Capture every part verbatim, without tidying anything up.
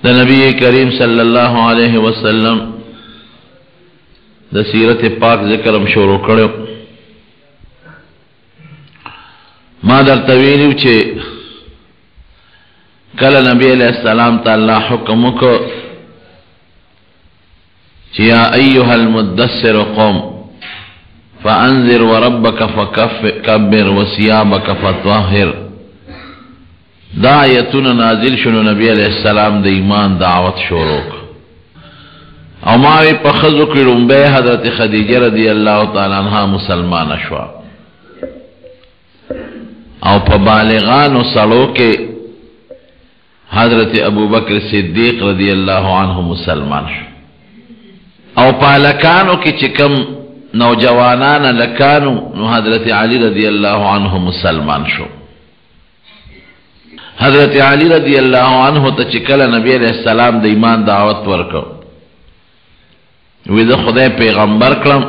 دا نبی کریم صلی اللہ علیہ وسلم دا سیرت پاک ذکرم شروع کرو. ما در طویلیو چه کل نبی علیہ السلام تا اللہ حکمو کو چه یا ایوہ المدسر قوم فانذر وربک فکبر وسیابک فطاہر. دا آیتون نازل شنو نبی علیہ السلام دا ایمان دعوت شروع کو. او ماوی پا خضو کرن بے حضرت خدیجہ رضی اللہ تعالیٰ عنہ مسلمان شوا او پا بالغان و سڑو کے حضرت ابو بکر صدیق رضی اللہ عنہ مسلمان شو او پا لکانو کی چکم نوجوانان لکانو نو حضرت علی رضی اللہ عنہ مسلمان شو. حضرت علی رضی اللہ عنہ تا چکل نبی علیہ السلام دا ایمان دعوت ورکو وی دا خدای پیغمبر کرم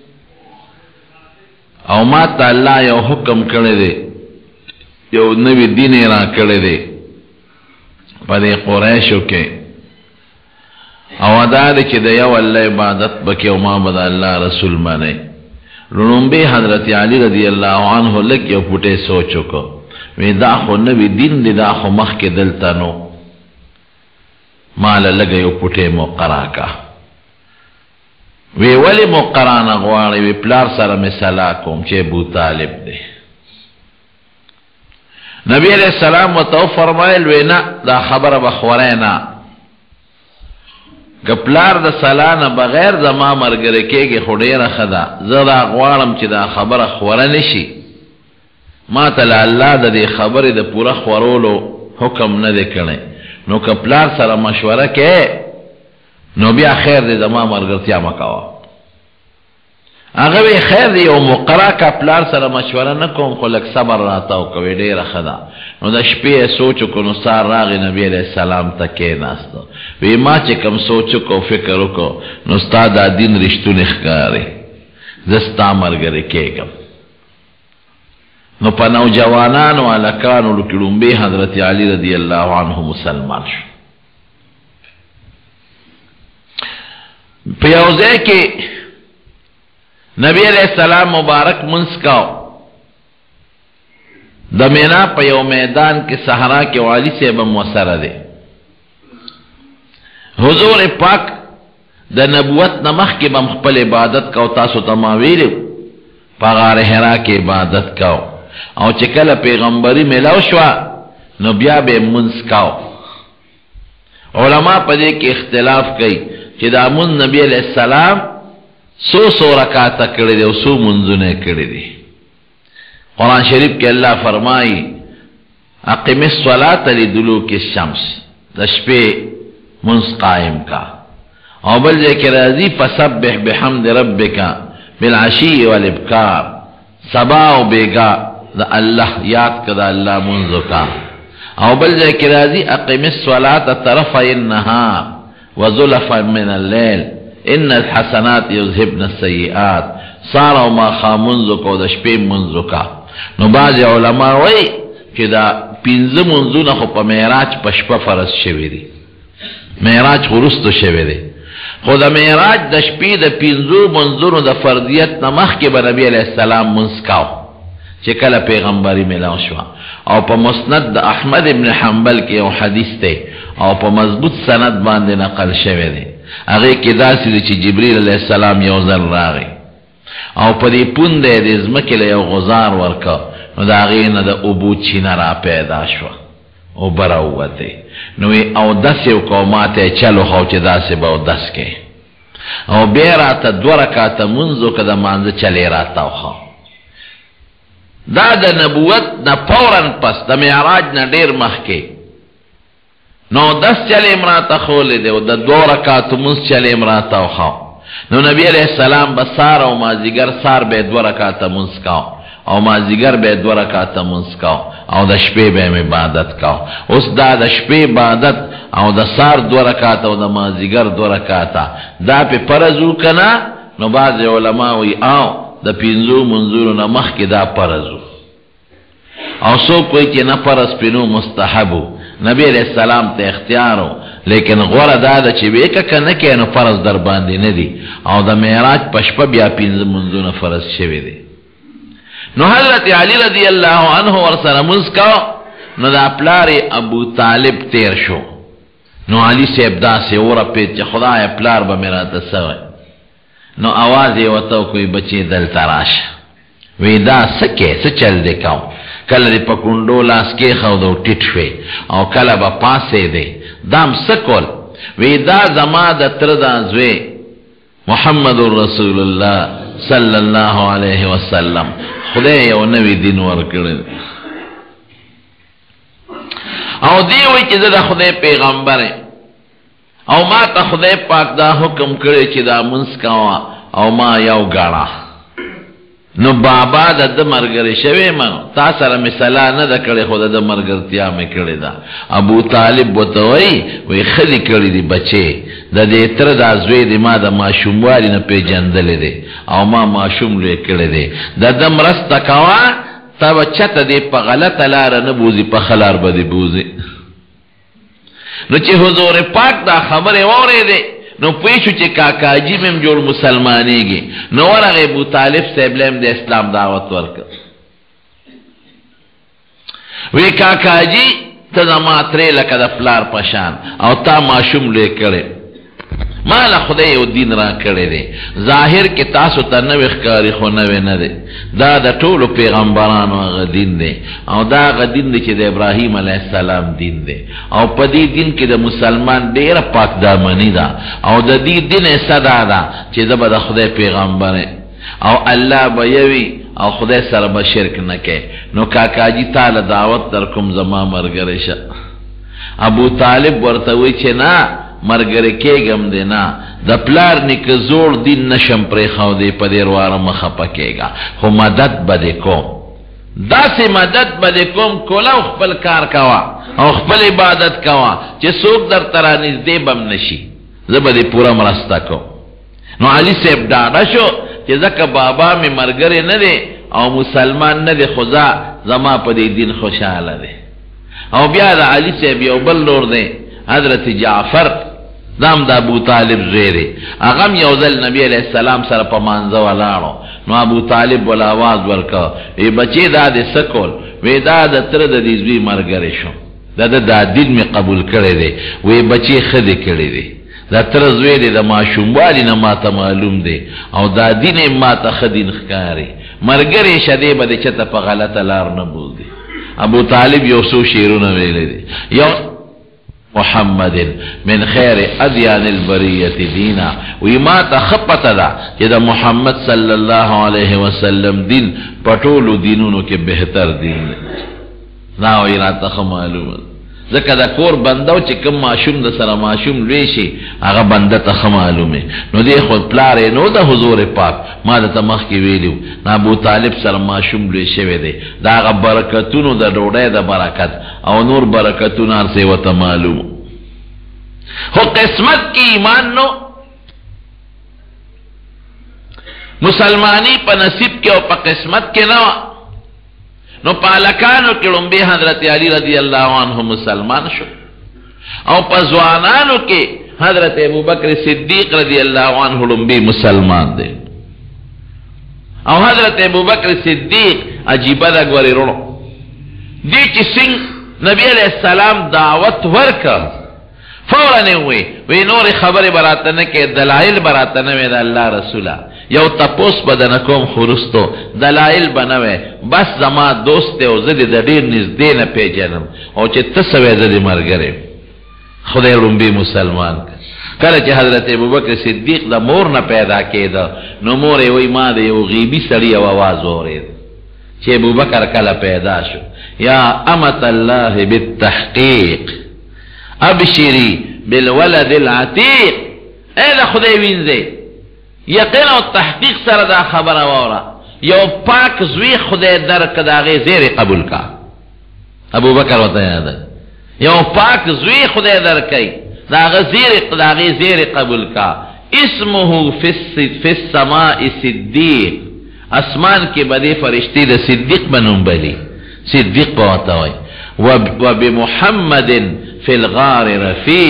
او ما تا اللہ یو حکم کرے دے یو نوی دین ایران کرے دے پا دے قریشو کے او ادا دے چی دا یو اللہ عبادت بکی او ما بدا اللہ رسول مانے. رنبی حضرت علی رضی اللہ عنہ لک یو پوٹے سوچو کو وی دا خو نوی دین دی دا خو مخ کے دلتا نو مالا لگا یو پوٹے مقرا کا وی ولی مقران اغواری وی پلار سر مثلا کوم چه ابو طالب دے. نبی علیہ السلام و تو فرمائل وی نا دا خبر بخورینا گپلار دا سلانا بغیر دا ما مرگرکے گی خودیر خدا زد اغوارم چه دا خبر خورنشی ما تلا اللہ دا دی خبر دا پورا خورولو حکم ندے کرنے نو کپلار سر مشورہ کے نو بیا خیر دی زما مرگرتیا مکاوا اگر خیر دی او مقرا کا پلار سر مشورہ نکوم خو لک صبر راتاو کوی دیر خدا نو دا شپی سوچو کو نو سار راغی نبی علیہ السلام تکی ناستو وی ما چکم سوچو کو فکرو کو نو ستا دا دین رشتو نخکاری دستا مرگری کیگم. نو پا نو جوانانو علکانو لکلون بی حضرت علی رضی اللہ عنہ مسلمان شو. پیوزے کے نبی علیہ السلام مبارک منسکاو دمینا پیو میدان کے صحرا کے والی سے بموسر دے. حضور پاک دا نبوت نمخ کے بمخپل عبادت کاو تاسو تماویلو پا غار حرا کے عبادت کاو او چکل پیغمبری ملاو شوا نو بیا بے منسکاو. علماء پدے کے اختلاف کئی کہ دا من نبی علیہ السلام سو سو رکاتا کردے دے و سو منزنے کردے دے. قرآن شریف کے اللہ فرمائی اقیم الصلاة لدلوک الشمس دشپے منس قائم کا او بل جے کہ رازی فسبح بحمد ربکا بالعشی والابکار سبا و بیگا دا اللہ یاد کدا اللہ منزو کا او بل جے کہ رازی اقیم الصلاة طرف النہار وظلفا من اللیل ان الحسنات یذهبن السیئات سارا و ما خامنزو کو دا شپی منزو کا. نو بعض علماء وی کہ دا پینز منزو نخو پا میراج پشپا فرس شوی دی میراج خرستو شوی دی خود میراج دا شپی دا پینزو منزو دا فردیت نمخ کے با نبی علیہ السلام منسکاو چکل پیغمبری ملاو شوا او پا مسند دا احمد ابن حنبل کے او حدیث تے او پا مضبوط سند باندے نقل شوے دے اگے کی داسی دے چی جبریل علیہ السلام یو ذر راغے او پا دی پون دے دے ازمکل یو غزار ورکا نو دا غین دا ابو چینا را پیدا شوا او براوتے نوی او دس یو قوماتے چلو خوچ داسی با او دس کے او بیراتا دورکاتا منزو کدا مانز چلی راتا خواہ دا دا نبوت نا پورن پس دا معراج نا دیر مخ کے نو دس چلی امراتا خولی دے و دا دو رکاتو منس چلی امراتا خواہ نو نبی علیہ السلام بسار او مازیگر سار بے دو رکاتا منس کاؤ او مازیگر بے دو رکاتا منس کاؤ او دا شپے بے عبادت کاؤ. اس دا دا شپے عبادت او دا سار دو رکاتا او دا مازیگر دو رکاتا دا پی پرزو کنا نو بعض علماء وی آو دا پینزو منظورو نمخ کی دا پرزو او سو کوئی چی نپرز پینو مستحبو نبی علیہ السلام تے اختیارو لیکن غوره دا ده چې ویکه که نه کې نو فرض در باندې نه دي او د معراج په شپه بیا پنځه منځونه فرض شوي دي نو حضرت علی رضی الله عنه ورسره منځ کو نو دا پلار ابو طالب تیر شو نو علی صاحب داسې ورپېد چې خدای پلار به مې راته سوی نو آواز یې ورته کوي بچې دلته راشه وی دا څه کې څه چل دی کوم کله دې په کونډو لاس کېښود او ټیټ شوې او کله به پاسېدې دام څه کول وی دا زما د تره دا زوی محمد رسول الله صلی الله علیه وسلم خدای یو نوی دین ورکړی او دی وی چې زه د خدای پیغمبر او ما ته خدای پاک دا حکم کړی چې دا منځ کوه او ما یو ګاړه نو بابا د د مرګري شوی منو تا سره مثلا نه د کړي خو د مرګرتیا مې کړی دا ابو طالب وته وی وی خلی کړی دی بچي د دې تر د ازوی دی ما د ماشوموالي نه پیجندل دی او ما ماشوم لې کړی دی د د مرسته کوا تا بچته دی په غلطه لار نه بوزي په خلار بده بوزي نو چې حضور پاک دا خبره وره دی نو پویشو چې کاکاجی مم جوړ مسلمانېږي نو ورغه ابو طالب صاحب لم د اسلام دعوت ورکړ وی کاکاجی ته زما ترې لکه د پلار پشان او تا ماشوم لې کړې مالا خدای یو دین را کړی دی ظاهر کې تاسو ته نوې ښکاري خو نوې نه دی دا د ټولو پیغمبرانو هغه دین دی او دا هغه دین دی چې د ابراهیم علیه السلام دین دی او په دې دین کې د مسلمان ډېره پاک دامني ده او د دې دین صدا ده چې زه به د خدای پیغمبر او الله به یوي او خدای سره به شرک نه کوي نو کاکاجي تعالی دعوت در کوم زما مرګري شه ابو طالب ورته وی چې نه مرګره کېګم دی نه د پلار نیکه زوړ دین نشم پرېښو دی په دې واره مخه پکېږه خو مدد به دې کوم داسې مدد به دې کوم کوله او خپل کار کوه او خپل عبادت کوه چې څوک درته رانږدې به م نشي زه به دې پوره مرسته کوم نو علي صاحب ډاډه شو چې ځکه بابا مې مرګرې نه دی او مسلمان نه دی خو زما په دې دین خوشحاله دی او بیا د علي صاحب یو بل لور دی حضرت جعفر دام دا ابو طالب زیره اغم یو ځل نبی علیہ السلام سره په مانځه ولاړو نو ابو طالب ول आवाज ورکا ای بچی دا د سکول وې دا د تر د دې زوی مرګره شو دا د دین می قبول کړي دي وې بچی خدي کړي دي دا تر زوی دې د ماشوموالي نه ماته معلوم دي او دا دین ماته خدین ښکاری مرګره شدی بده چته په غلطه لار نه بوزي ابو طالب یو سو شیرونه ویلې دي یو محمد من خیر ادیان البریت دینا وی ما تا خپت دا کہ دا محمد صلی اللہ علیہ وسلم دین پٹولو دینونو کے بہتر دین ناو ایراتا خمالوم ذکر دا کور بندو چی کم معشوم دا سر معشوم لویشی اگا بنده تا خمالومه نو دی خود پلاره نو دا حضور پاک ما دا تمخ کی ویلیو نا ابو طالب سر معشوم لویشوه دی دا اگا برکتونو دا روڑای دا برکت او نور برکتون ارسی و تا معلوم خو قسمت کی ایمان نو مسلمانی پا نصیب کے او پا قسمت کے نو نو پالکانو کې لومبه حضرت علی رضی اللہ عنہ مسلمان شو او پزوانانو کې حضرت ابوبکر صدیق رضی اللہ عنہ لومبه مسلمان دے او حضرت ابوبکر صدیق عجیبه دا غوری رونو دی چې سنگ نبی علیہ السلام دعوت ورکا فورا نوی وی نور خبر براتنه که دلائل براتنه وی دا اللہ رسولا یو تپوس بدنکوم خورستو دلائل بنوی بس زما دوسته او زدی دا دیر نزده نه پیجنم او چه تسوی زدی مرگره خدای رنبی مسلمان کله چې حضرت ابوبکر صدیق دا مور نه پیدا کېده نو مور وی ما د یو غیبی سړی او आवाज اورید چې ابوبکر کله پیدا شو یا امت الله بالتحقیق ابشری بالولد العتیق اے دا خدای وینځي یقین او تحقیق سره دا خبره وره یو پاک زوی خدای درک داغه زیر قبول کا ابو بکر وته یاد یو پاک زوی خدای درکای داغه زیر داغه زیر قبول کا اسمه فی السماء صدیق اسمان کې بده فرشتي د صدیق بنوم بلی صدیق وته وای و بمحمد فی الغار رفیق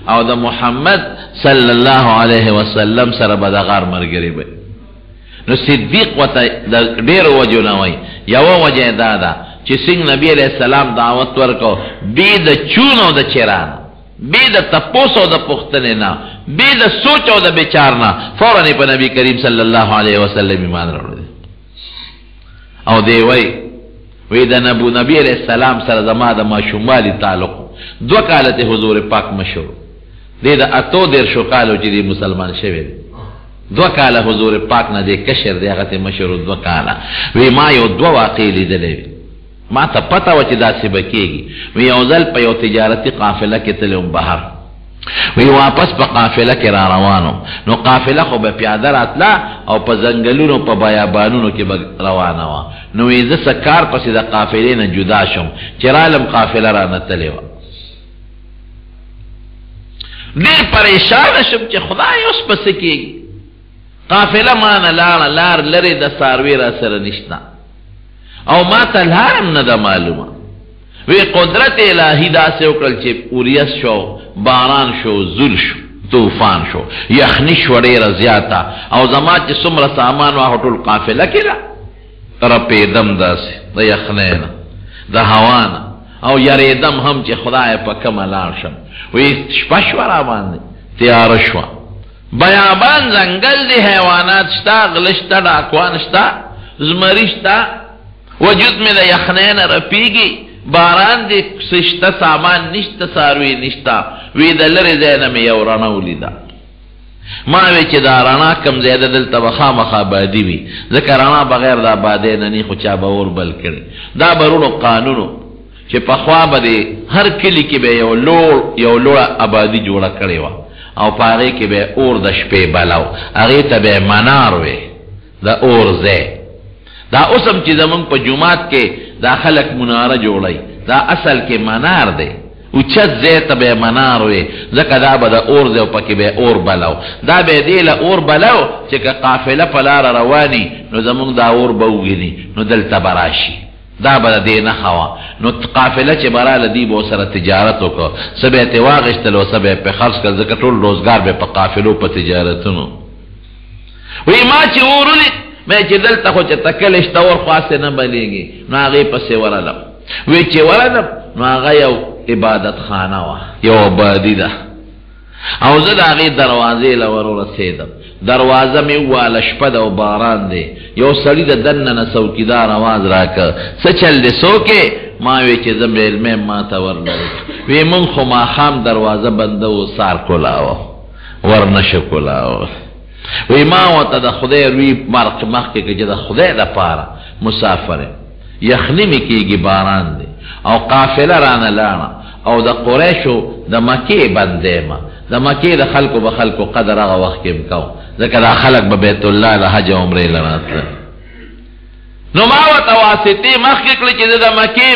او د محمد صلی الله علیه وسلم سره به د غار مرګري به. نو صدیق وته د ډېر وجو نه وای یو وجه دا ده چې څنګه نبی علیہ السلام دعوت ورکو بی د چونو د چران بی د تپوسو د پختنه نه بی د سوچو د بیچار نه فورا په نبی کریم صلی الله علیه وسلم ایمان راوړل. او دی وای وی د نبو نبی علیہ السلام سره زما د ماشومالی تعلق دو کالته حضور پاک مشهور دی د اتو دیر شو کالو چې دی مسلمان شوی دی دو کاله حضور پاک نه دی کشر دی هغه مشهور دو کاله. وی ما یو دو واقع لیدلې ما ته پتا و چې داسې بکیږي. وی یو ځل په یو تجارتي قافله کې تلم بهر وی واپس په قافله کې را روانو نو قافله خو به پیاده راتله او په ځنګلونو په بیابانونو کې به روانه وه. نو وی زه سکار پسې د قافلې نه جدا شم چې رالم قافله را نتلې وه. ډېر پریشانه شم چې خدای اوس پسې کېږي قافله ما نه لاړه لار لرې د څاروي را سره نشته او ما ته لارم نه ده معلومه. وی قدرت الهی داسې وکړل چې اوریس شو باران شو زول شو طوفان شو یخنی شو ډېره زیاته او زما چې څومره سامان وه ټول قافله کې ده رپېدم داسې د یخنۍ نه د هوا نه او یریدم هم چې خدای په کومه لاړ شم. وی شپه شوه را باندې تیاره شوه بیابان ځنګل دی حیوانات شته غله شته ډاکوان شته زمري شته وجود مې د یخنۍ نه رپېږي باران دی سشته سامان نشته څاروي نشته. وی د لرې ځای نه مې یو رڼه ولیده ما وی چې دا رڼا کم ځای ده دلته به خامخا آبادي وي ځکه رڼا بغیر د آبادۍ نه نی خو چا به اور بل کړي. دا برونو قانونو چې پخوا به د هر کلي کې به یو لوړ یو لوړه آبادي جوړه کړې وه او په هغې کې به اور د شپې بلو هغې ته به منار وې د اور ځای. دا اوس هم چې زمونږ په جومات کې دا خلک مناره جوړی دا اصل کې منار دی اوچت ځای ته به منار وې ځکه دا به د اور ځای او پکې به اور بلو دا به دې له اور بلو چې که قافله په لاره رواني نو زمونږ دا اور به وګیني نو دلته به راشي دا به د دې نښه وه. نو قافله چې به راله دی به ورسره تجارت وکړه څه به یې ترې واخېستل او څه به یې پرې خرڅ کړل ځکه ټول روزګار به په قافلو په تجارتونو. وی ما چې اور ولید مې چې دلته خو چې تکلی شته اور خاصې نه بلیږي نو هغې پسې ورلم. وی چې ورلم نو هغه یو عبادت خانه وه یو آبادي ده او زه د هغې دروازې له ور ورسېدم. دروازه مې وواله شپه ده او باران دی یو سړي د دننه نه څوکیدار اواز راکړه څه چل دی څوکې ما وی چې زه میلمه ما ته ورلرې وی مونږ خو ماښام دروازه بنده و سار کولاوه ور نشه کولاوه. وی ما ورته د خدای روی مرق مخکې که چې د خدای دپاره مسافر یم یخني مې کېږي باران دی او قافله رانه لاړه او د قریشو د مکې بندې ما د مکې د خلکو به خلکو قدر هغه وخت کې م کو ځکه دا خلک به بیت الله له حج عمرې له راتله. نو ما ورته واسطې مخکې کړې چې د مکې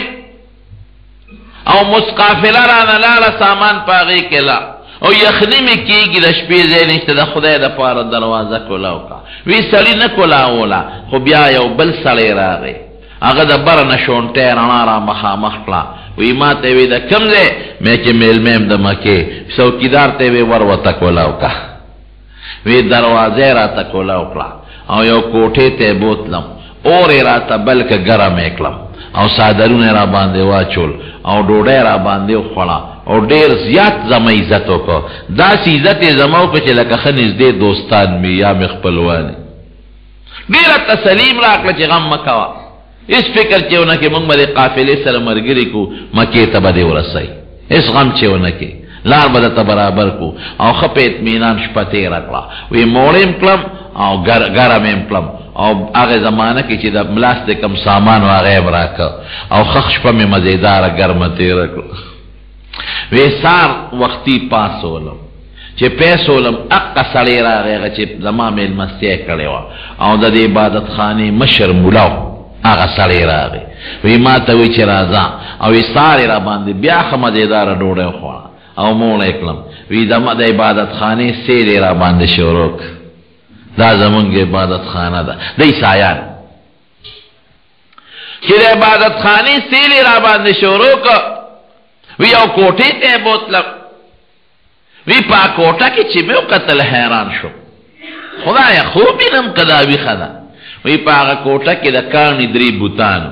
او مسقافله رانه لاړه سامان په هغې کې لا او یخني مې کېږي د شپې ځای نشته د خدای دپاره دروازه کولاو کا. وی سړي نه کولاوله خو بیا یو بل سړی راغی هغه د بره نه شونټۍ رڼا را مخامخ کړه. وی ما ته وی د کوم ځای مې چې میلمه یم د مکې څوکیدار ته وی ور ورته کولاو کا. وی دروازه راته کولاو کړه او یو کوټې ته بوتلم اور یې راته بلکه ګرم یې کړم او څادرونه را باندې واچول او ډوډۍ را باندې وخوړه او ډېر زیات زما عزت وکړه. داسې عزت یې زما وکړه چې لکه ښه نږدې دوستان مې یا مې خپلوان. ډېره تسلیم راکړه چې غم مه کوه هېڅ فکر چې ونه کړې مونږ به د قافلې سره ملګري کړو مکې ته به دې ورسئ هېڅ غم چې ونه کړې لار به درته برابر کړو او ښه په اطمینان شپه تېره کړه. وی موړ یم کړم او ګرم یم کړم او هغې زمانه کې چې د ملاس د کم سامان و هغه یې م راکړه او ښه شپه مې مزېداره ګرمه تېره کړه. وی سار وختي پاسولم چې پیسولم اقا سړی راغی هغه چې زما مېلمستیا یې کړې وه او د دې عبادت خانې مشر ملا هغه سړی راغی. وی ما ته وی چې راځه او وی سار یې را باندې بیا ښه مزېداره ډوډۍ وخوړه او موړ یې کړم. وی زما د عبادت خانې سیل یې را باندې شروع کړ. دا زمونږ عبادت خانه ده د عیسایان چې د عبادت خانې سیل یې را باندې شروع کړ. وی یو کوټې ته یې بوتلم وی پا کوټه کې چې مې وکتل حیران شو خدایا خوب وینم که دا ویښه ده وی په هغه کوټه کې د کاڼي درې بوتانو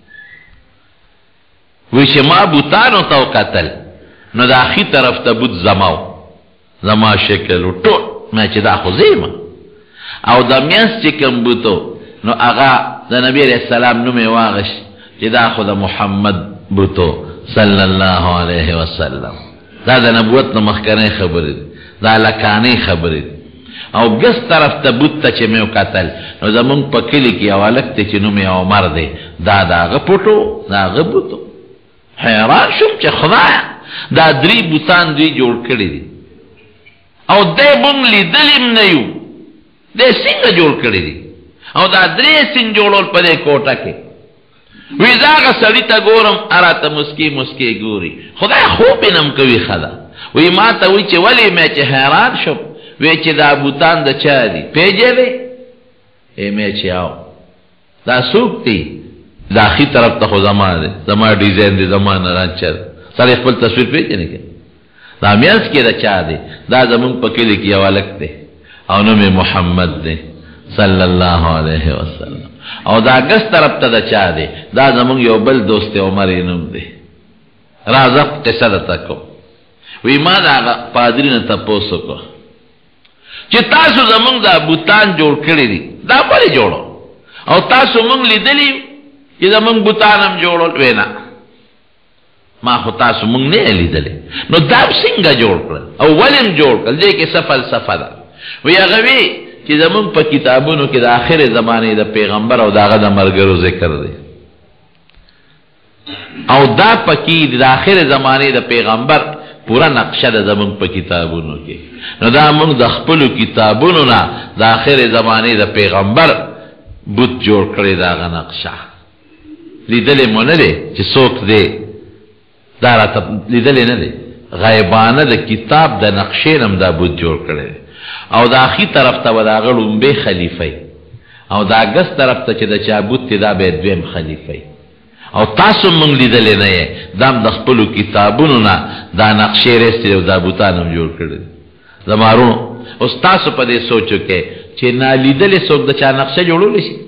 وی چې ما بوتانو ته وکتل نو د اخي طرف ته بوت زما و زما شکل و ټول ما چې دا خو زه او د میانس چې کوم بوتو نو هغه د نبی علیه السلام نوم یې واغشت چې دا خو د محمد بوتو صلی الله علیه وسلم دا د نبوت نه مخکنۍ خبرې دي دا لکانۍ خبرې دي او ګس طرف ته بوت ته چې مې وکتل نو زمونږ په کلي کې یو هلک دی چې نوم یې عمر دی دا د هغه پټو د هغه بوتو حیران شوم چې خدایه دا درې بوتان دوی جوړ کړي دي او دی مونږ لیدلي م نه یو دی څنګه جوړ کړي دي او دا درې سین جوړول په دې کوټه کې وی دا هغه سړي ته ګورم اراته مسکي مسکي ګوري خدای خوب یې نم کوي ښه ده وی ما ته وی چې ولې مې چې حیران شوم وی چې دا بوتان د چا دي پیژنې ای مې چې آو دا څوک دي دا اخي طرف ته خو زما دی زما ډیزاین دی زما نه رانچر سړی خپل تصویر پیژنې که دا میانس کې د چا دی دا زمونږ په کلي کې یو هلک دی او نوم یې محمد دی صلی الله علیه وسلم او دا ګس طرف ته د چا دی دا زمونږ یو بل دوست عمر یې نوم دی راځه قصه درته کوم وی ما د هغه پادري نه تپوس وکړو چې تاسو زمونږ دا بوتان جوړ کړي دي دا ولې جوړو او تاسو مونږ لیدلي چې زمونږ بوتان هم جوړول وی نه ما خو تاسو مونږ نه لیدلي نو دا څنګه جوړ کړل او ولې هم جوړ کړل دې کې څه فلسفه ده وی هغه وی چې زمونږ په کتابونو کې د آخر زمانې د پیغمبر او د هغه د ملګرو ذکر دی او دا پکې د آخر زمانې د پیغمبر پورا نقشه ده زمونږ په کتابونو کې نو دا مونږ د خپلو کتابونو نه د آخر زمانې د پیغمبر بوت جوړ کړی د هغه نقشه لیدلې مو نه دی چې څوک دی دا راته لیدلې نه دی غیبانه د کتاب د نقشې نه هم دا بوت جوړ کړی دی او دا اخی طرف ته به د هغه لومبۍ خلیفه او دا ګس طرف ته چې د چا بوت دی دا به یې دویم خلیفه او تاسو مونږ لیدلې نه یې دا هم د خپلو کتابونو نه دا نقشې رسېدلې او دا بوتان هم جوړ کړي زما وروڼو اوس تاسو په دې سوچ وکئ چې نالیدلې څوک د چا نقشه جوړولی شي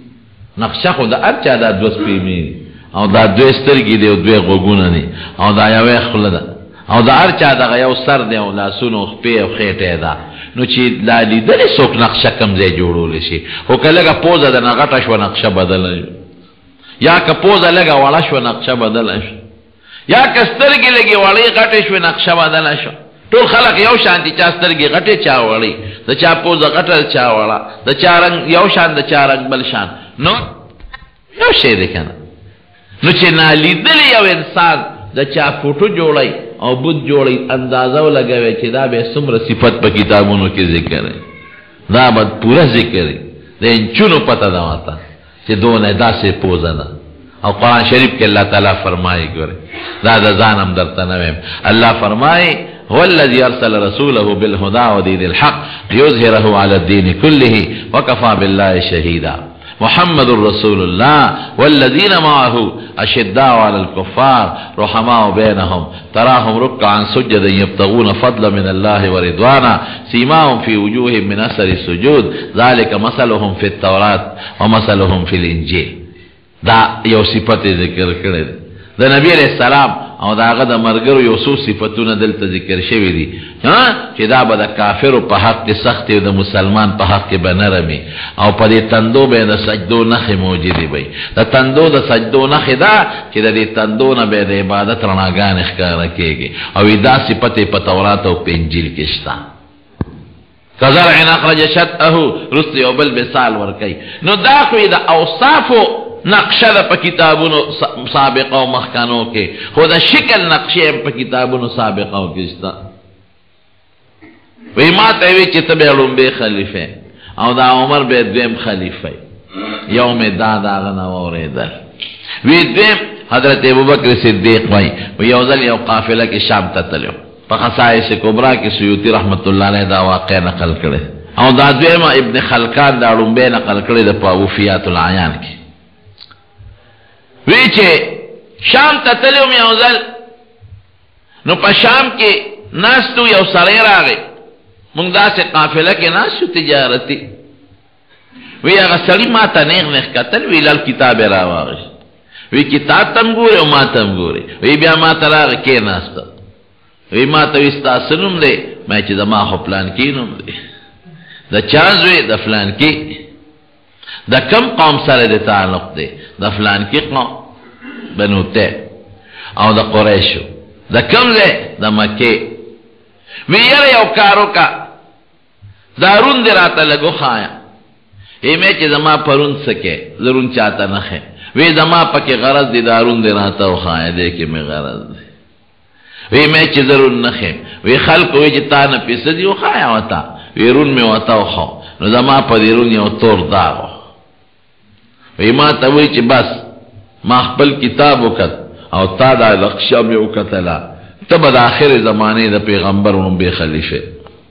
نقشه خو د هر چا دا دوه سپېمې او دا دوې سترګې دي او دوې غوږونه دي او دا یوې خوله ده او د هر چا دغه یو سر دی او لاسونه او خپې او خېټې ده نو چې لا لیدلې څوک نقشه کم ځای جوړولی شي خو که لږه پوزه ده نه غټه شوه نقشه بدله شوه یا که پوزه لږه وړه شوه نقشه بدله شوه یا که سترګې لږې وړې غټې شوې نقشه بدله شوه ټول خلق یو شان دي چا سترګې غټې چا وړې د چا پوزه غټه چا وړه د چا رنګ یو شان د چا رنګ بل شان نو یو شی دی که نه نو چې نالیدلې یو انسان د چا فوټو جوړی او بوت جوړی اندازه ولګوي چې دا به څومره صفت په کتابونو کې ذکر دی دا به پوره ذکر دی د انچونو پته ده ورته چې دونه داسې پوزه ده او قرآن شریف کې الله تعالی فرمایي ګوره دا د ځان هم درته نه ویم الله فرمایي هو الذي ارسل رسوله بالهدى ودين الحق ليظهره على الدين كله وكفى بالله شهيدا محمد رسول الله والذين معه اشداء على الكفار رحماء بينهم تراهم ركعا سجدا يبتغون فضلا من الله ورضوانا سيماهم في وجوههم من اثر السجود ذلك مثلهم في التوراة ومثلهم في الانجيل دا یو صفت ذکر کړی د نبی علیہ السلام او دا هغه د مرګرو یو څو صفتونه دلته ذکر شوي دي چې دا به د کافرو په حق کې سختې او د مسلمان په حق کې به نرمي او په دې تندو به د سجدو نښې موجودې وي د تندو د سجدو نښې دا چې د دې تندو نه به د عبادت رڼاګانې ښکاره کېږي او دا صفت یې په تورات او په انجیل کې شته کزرع اخرج شطأه رست یو بل مثال ورکوي نو دا خو د اوصافو نقشه ده په کتابونو سابقه او مخکانو کې خو د شکل نقشه په کتابونو سابقه او کې شته وی ما ته وی چې ته به لومبۍ خلیفه او دا عمر به دویم خلیفه یوم دا داغه نه واورېدل وی دویم حضرت ابوبکر صدیق وای و یو ځل یو قافله کې شام ته تلو په خصائص کبرا کې سیوطي رحمت الله علیه دا واقع نقل کړي او دا دویم ابن خلکان دا لومبۍ نقل کړي د وفیات العیان کې وی چې شام ته تلو مې اوزل نو په شام کې ناستو یو سړی راغی مونږ داسې قافله کې ناستو تجارتي وی هغه سړي ما ته نیغ نیغ کتل وی لال کتاب یې راواغېست وی کتاب ته هم ګورې او ما ته هم ګورې وی بیا ما ته راغی کېناسته وی ما ته وی ستا څه نوم دی ما چې زما خو پلانکي نوم دی د چا زوی د فلانکي د کم قوم سره د تعلق دی د فلانکي قوم بنو ته او د قریشو د کم دی د مکې وی یاره یو کار وکړه دارون دی راته لږ وښایه ای مې چې زما پرون څه کې زرون چاته نه ښې وی زما پکې غرض دی دارون دی راته وښایه دی کې مې غرض دی وی مې چې زرون نه ښې وی خلق وی چې تا نه پیسه دی وښایه وته وی رون مې وته وښو نو زما په دې رون یو تور داغ وی ما ته وی چې بس ما خپل کتاب وکړ او تا دا نقشه مې وکتله ته به د آخر زمانې د پیغمبر لومبی خلیفه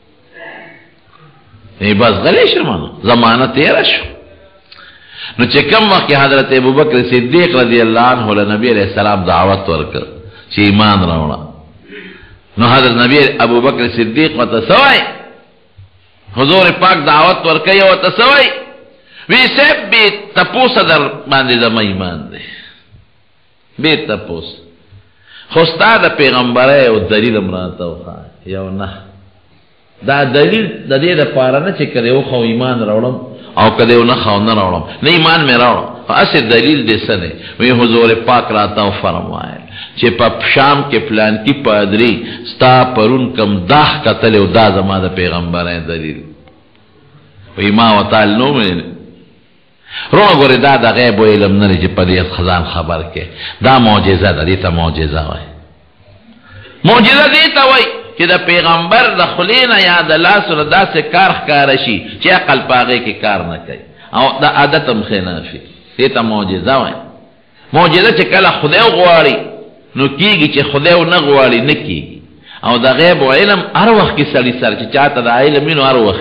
ای بس غلی شرمانو زمانه تیره شو نو چې کم وخت حضرت ابوبکر صدیق رضی الله عنه له نبی علیہ السلام دعوت ورکړ چې ایمان راوړه نو حضرت نبی ابوبکر صدیق وته سوای حضور پاک دعوت ورکړي او ته سوای وی سب به تپوس در باندې زما ایمان دی به تپوس خو ستاد پیغمبره او دلیل امراته وخا یو نه دا دلیل د دې د پاره نه چې کړي او خو ایمان راوړم او کده نه خو نه راوړم نه ایمان مې راوړم اصل دلیل دې څه دی وی حضور پاک راته فرمایل چې په شام کې پلان کې پادری ستا پرون کم داخ قتل او دا زما د پیغمبره دلیل وی ما وتعال نو مې رو غره دا د غیب علم نه چې په دې خزان خبر کې دا معجزه ده دې ته معجزه وای معجزه دې ته وای چې د پیغمبر د خلینا یا د لاس ور داسې کار ښکار شي چې عقل پاغه کې کار نه کوي او د عادت هم خنافي دې ته معجزه وای معجزه چې کله خدای غواړي نو کیږي چې خدای نه غواړي نه کیږي او د غیب علم هر وخت کې سړي سره چې چاته د علم نو هر وخت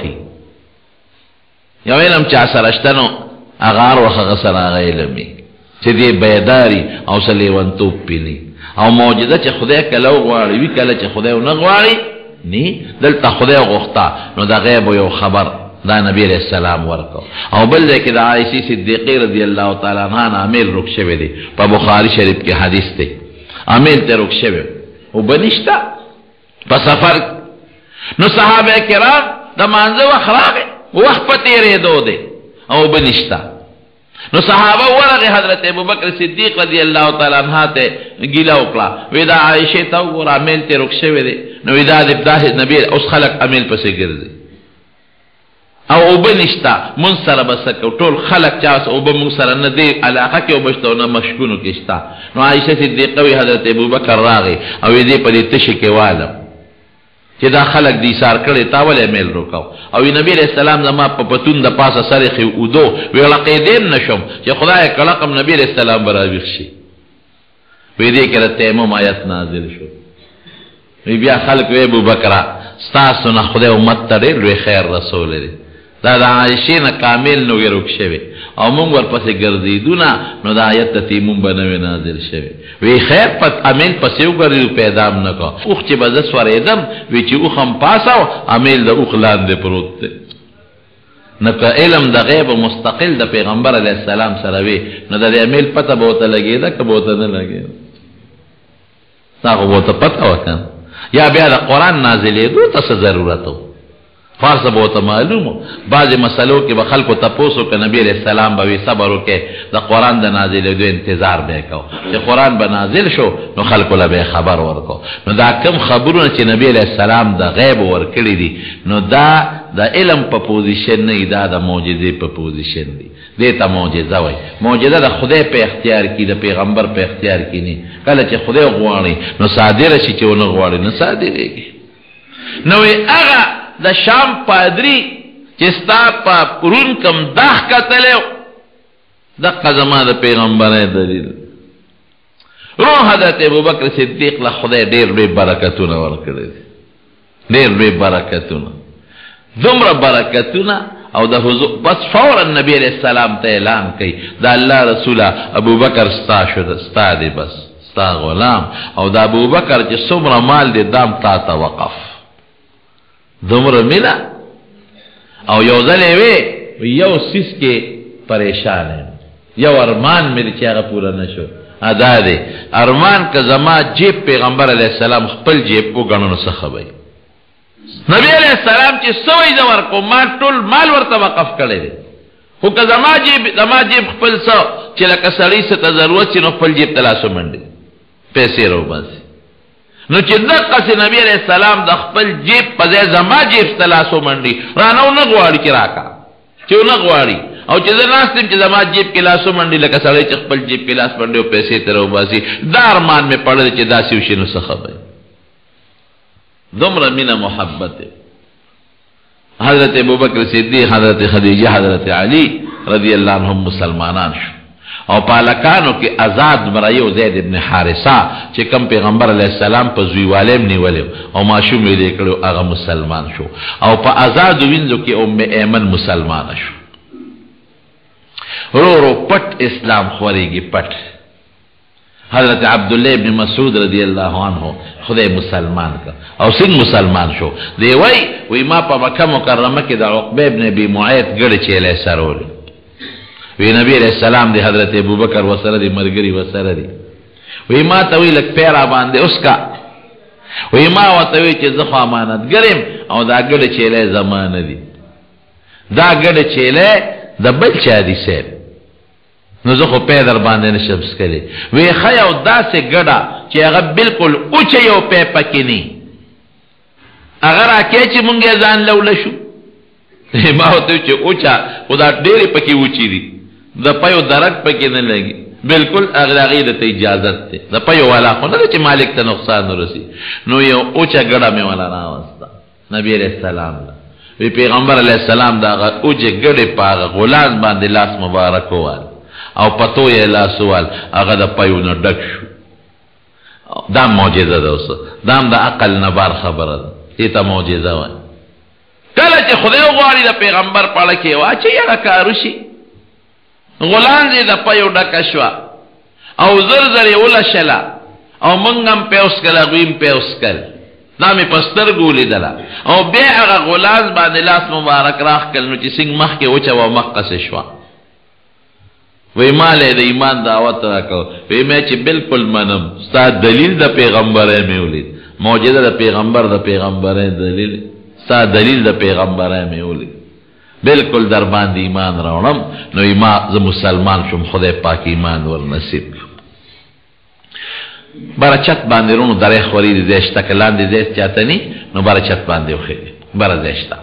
یو علم چا سره شتنو اغار وخغ سره علمي چې دې بیداری او سلیوان توپ پینی او موجوده چې خدای کله غواړي وی کله چې خدای نه غواړي ني دلته خدای غوښتا نو دا غیب یو خبر دا نبی علیہ السلام ورکو او بل ځکه د عائشہ صدیقہ رضی الله تعالی عنها عامل رخ شوی دی په بخاری شریف کې حدیث دی عامل ته رخ شوی او بنشتا په سفر نو صحابه کرام د مانځه وخراغه وخت پته ری دو دی او بنشتا نو صحابه ورغه حضرت ابوبکر صدیق رضی الله تعالی عنہ ته ګیلا وکړه ودا عائشه ته ور عامل ته رخ شوی دی نو ودا د ابتداء نبی اوس خلق عامل پسې ګرځي او وبنشتا من سره بس ټول خلق چاس او به من سره نه دی علاقه کې وبشتونه مشکونو کې شتا نو عائشه صدیقه وی حضرت ابوبکر راغی او دې په دې تشه کې والم چې دا خلق دي سار کړي تاول ایمیل روکاو او نبی علیہ السلام زما په پتون د پاسه سره خو ودو ویل قیدین نشم چې خدای کلقم نبی علیہ السلام براویخ شي وی دې کړه تیمم آیت نازل شو وی بیا خلق وی ابوبکر تاسو نه خدای امت ته ډېر خیر رسول دی دا د عائشې نه کامل نو ورک شوی او مونږ ورپسې ګرځېدونه نو دا آیت تیمم بنوي نازل شوی وی خیر پت عمل پسې وګرځو پیدا نه کو اوخ چې بز سورېدم وی چې اوخم پاساو عمل د اوخ لاندې پروت دی نو که علم د غیب مستقل د پیغمبر علیه السلام سره وی نو د عمل پته به ورته لګېده که به ورته نه لګېده تا خو به ورته پته وکړه یا بیا د قرآن نازلېدو ته څه ضرورت و فارس بہت معلوم بعض مسئلوں کے بخل کو تپوسو کہ نبی علیہ السلام بوی صبر کے دا قرآن دا نازل دو انتظار بے کو کہ قرآن با نازل شو نو خلقو لبے خبر ورکو نو دا کم خبرون چی نبی علیہ السلام دا غیب ورکلی دی نو دا دا علم پا پوزیشن نی دا دا موجزی پا پوزیشن دی دیتا موجزہ وی موجزہ دا خدای پہ اختیار کی دا پیغمبر پہ اختیار کی نی کل چی خدای غواری نو صادر شی چی ونو غواری نو صادر گی نوی اغا دا شام پادری چستا پا پرون کم داخ کتلیو دا قزما دا پیغمبر دلیل رو حضرت ابوبکر صدیق لا خدای دیر بے برکتون ورکڑی دیر بے برکتون دمر برکتون او دا حضور بس فورا نبی علیہ السلام تا اعلان کئی دا اللہ رسولہ ابوبکر ستا شد ستا دی بس ستا غلام او دا ابو بکر چې څومره مال دی دام تا ته وقف دومره مینا او یو ځل وی یو سیس کې پریشان یم یو ارمان مې چې هغه پوره نشو ادا دی ارمان که زما جیب پیغمبر علیه السلام خپل جیب کو غنونو څه خبر نبی علیہ السلام چې سوي د ورکو ما ټول مال ورته وقف کړی دی خو که زما جیب زما جیب خپل څه چې لکه سړی څه ته ضرورت شي نو خپل جیب ته لاسو منډي پیسې راوباسي نو چې دقسې نبی علیہ السلام د خپل جیب په ځای زما جیب ته لاسو منډي رانه نه غواړي چې راکا چې نه غواړي او چې زه ناست یم چې زما جیب کې لاسو منډي لکه سړی چې خپل جیب کې لاس منډي او پیسې ته راوباسي دا ارمان مې پړل چې داسې وشي نو څه خبر دومره مینه محبت حضرت ابوبکر صدیق حضرت خدیجه حضرت علی رضی اللہ عنہم مسلمانان شو او پالکانو کې آزاد مرایو زید ابن حارثه چې کم پیغمبر علیہ السلام په زویوالم نیولې او ماشوم یې کړو هغه مسلمان شو او په آزاد وینځو کې ام ایمن مسلمان شو رو رو پټ اسلام خوريږي پټ حضرت عبداللہ ابن مسعود رضی اللہ عنہ خدای مسلمان کا او څنګه مسلمان شو دی وای وای ما په مکه مکرمه کې د عقبه ابن ابي معيط ګړې چیلې سرول وی نبی علیہ السلام دی حضرت ابوبکر وسره دی مرګري وسره دی وی ما ته وی لک پیرا باندې اوس کا وی ما وته وی چې زخه امانت ګرم او دا ګړې چیلې زمانه دی دا ګړې چیلې د بل چا دی سه نو زه خو پی در باندې نشم سکلی وی خی او داسې ګډه چې هغه بالکل اوچه یو پی پکې نی هغه راکې چې مونږ یې ځان لوله شو ما ورته چې اوچه خو دا ډېرې پکې اوچې دي د پیو درک پکې نه لګي بالکل هغه هغې ته اجازت دی د پیو والا خو نه دی چې مالک ته نقصان ورسي نو یو اوچه ګډه مې والا راوسته نبی علیہ السلام وی پیغمبر علیہ السلام دا هغه اوچې ګډې په هغه غلاس باندې لاس مبارک ووال او پتو یې لاسوال هغه د پیو نه ډک شو دا معجزه ده اوس دا هم د عقل نه بار خبره ده دې ته معجزه وایي کله چې خدای غواړي د پیغمبر په اړه کې واچي هغه کار وشي غلان دې د پیو ډکه شوه او زر زر یې ولشله او موږ هم پیوس کله هغوی هم پیوس کل دا مې په سترګو ولیدله او بیا هغه غلاس باندې لاس مبارک راښکل نو چې څنګه مخکې وچوه مقصې شوه وی ماله د ایمان دعوت راکو وی مې چې بالکل منم ستا دلیل د پیغمبره مې ولید معجزه د پیغمبر د پیغمبره دلیل ستا دلیل د پیغمبره مې ولید بالکل در باندې ایمان راوړم نو ما زه مسلمان شم خدای پاک ایمان ور نصیب برچت باندې رونو درې خوري دې زشت کلان دې زشت چاته ني نو برچت باندې وخی بر زشتا